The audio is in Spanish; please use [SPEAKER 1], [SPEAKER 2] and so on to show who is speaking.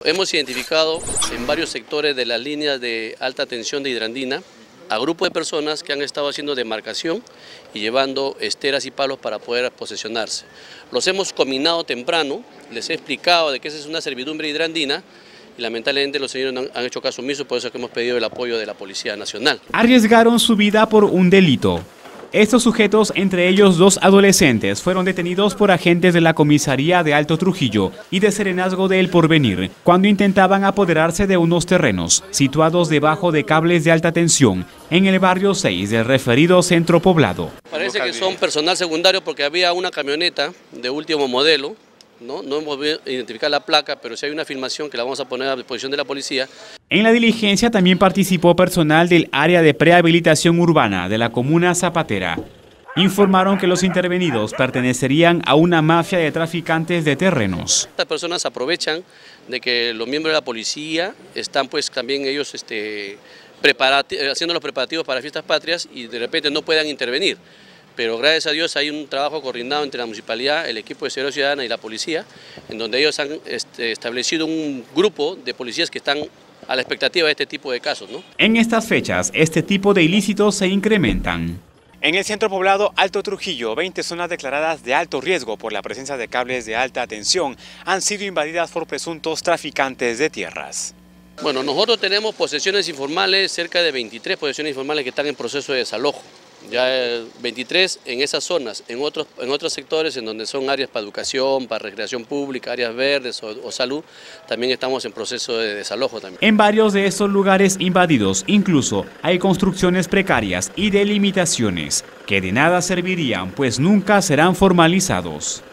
[SPEAKER 1] Hemos identificado en varios sectores de las líneas de alta tensión de Hidrandina a grupos de personas que han estado haciendo demarcación y llevando esteras y palos para poder posesionarse. Los hemos combinado temprano, les he explicado de que esa es una servidumbre hidrandina y lamentablemente los señores no han hecho caso omiso, por eso es que hemos pedido el apoyo de la Policía Nacional.
[SPEAKER 2] Arriesgaron su vida por un delito. Estos sujetos, entre ellos 2 adolescentes, fueron detenidos por agentes de la comisaría de Alto Trujillo y de Serenazgo de El Porvenir, cuando intentaban apoderarse de unos terrenos situados debajo de cables de alta tensión en el barrio 6 del referido centro poblado.
[SPEAKER 1] Parece que son personal secundario porque había una camioneta de último modelo. No hemos podido identificar la placa, pero sí hay una filmación que la vamos a poner a disposición de la policía.
[SPEAKER 2] En la diligencia también participó personal del área de prehabilitación urbana de la comuna Zapatera. Informaron que los intervenidos pertenecerían a una mafia de traficantes de terrenos.
[SPEAKER 1] Estas personas aprovechan de que los miembros de la policía están pues también ellos haciendo los preparativos para fiestas patrias y de repente no puedan intervenir. Pero gracias a Dios hay un trabajo coordinado entre la municipalidad, el equipo de seguridad ciudadana y la policía, en donde ellos han establecido un grupo de policías que están a la expectativa de este tipo de casos, ¿no?
[SPEAKER 2] En estas fechas, este tipo de ilícitos se incrementan. En el centro poblado Alto Trujillo, 20 zonas declaradas de alto riesgo por la presencia de cables de alta tensión han sido invadidas por presuntos traficantes de tierras.
[SPEAKER 1] Bueno, nosotros tenemos posesiones informales, cerca de 23 posesiones informales que están en proceso de desalojo. Ya 23 en esas zonas, en otros sectores en donde son áreas para educación, para recreación pública, áreas verdes o salud, también estamos en proceso de desalojo también.
[SPEAKER 2] En varios de estos lugares invadidos incluso hay construcciones precarias y delimitaciones que de nada servirían pues nunca serán formalizados.